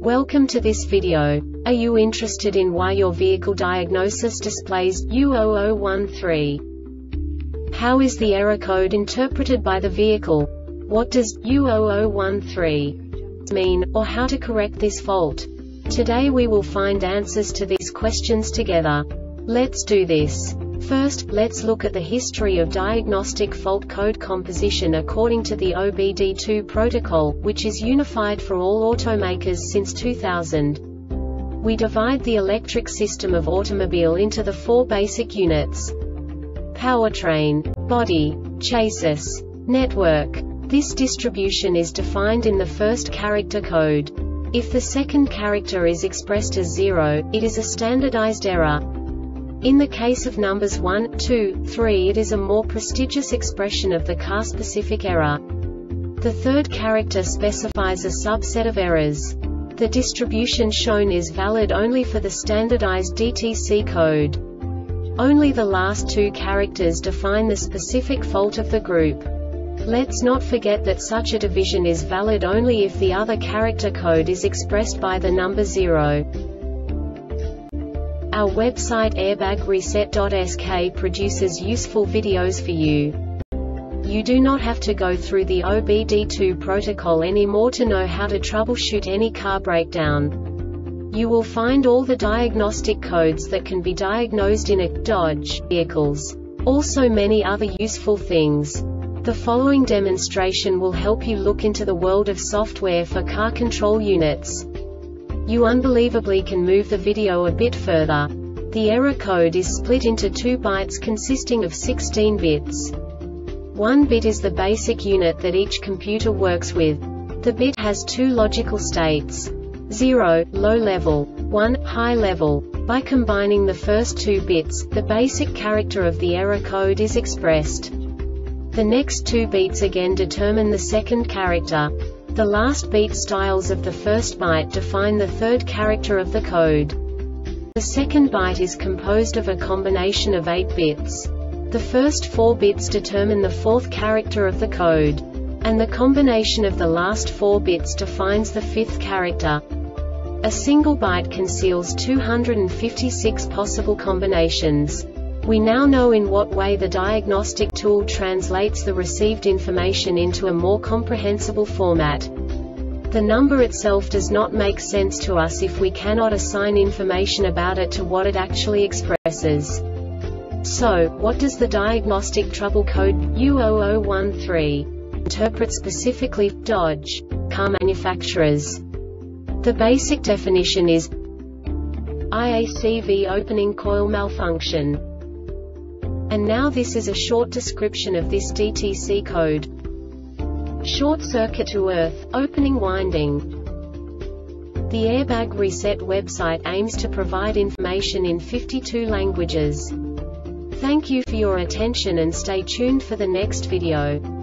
Welcome to this video. Are you interested in why your vehicle diagnosis displays U0013? How is the error code interpreted by the vehicle? What does U0013 mean, or how to correct this fault? Today we will find answers to these questions together. Let's do this. First, let's look at the history of diagnostic fault code composition according to the OBD2 protocol, which is unified for all automakers since 2000. We divide the electric system of automobile into the four basic units: powertrain, body, chassis, network. This distribution is defined in the first character code. If the second character is expressed as 0, it is a standardized error. In the case of numbers 1, 2, 3, it is a more prestigious expression of the car-specific error. The third character specifies a subset of errors. The distribution shown is valid only for the standardized DTC code. Only the last two characters define the specific fault of the group. Let's not forget that such a division is valid only if the other character code is expressed by the number 0. Our website airbagreset.sk produces useful videos for you. You do not have to go through the OBD2 protocol anymore to know how to troubleshoot any car breakdown. You will find all the diagnostic codes that can be diagnosed in a Dodge vehicles. Also many other useful things. The following demonstration will help you look into the world of software for car control units. You unbelievably can move the video a bit further. The error code is split into 2 bytes consisting of 16 bits. 1 bit is the basic unit that each computer works with. The bit has 2 logical states: 0, low level, 1, high level. By combining the first 2 bits, the basic character of the error code is expressed. The next 2 beats again determine the second character. The last beat styles of the first byte define the third character of the code. The second byte is composed of a combination of 8 bits. The first 4 bits determine the fourth character of the code. And the combination of the last 4 bits defines the fifth character. A single byte conceals 256 possible combinations. We now know in what way the diagnostic tool translates the received information into a more comprehensible format. The number itself does not make sense to us if we cannot assign information about it to what it actually expresses. So, what does the diagnostic trouble code U0013 interpret specifically for Dodge car manufacturers? The basic definition is IACV opening coil malfunction. And now this is a short description of this DTC code. Short circuit to earth, opening winding. The Airbag Reset website aims to provide information in 52 languages. Thank you for your attention and stay tuned for the next video.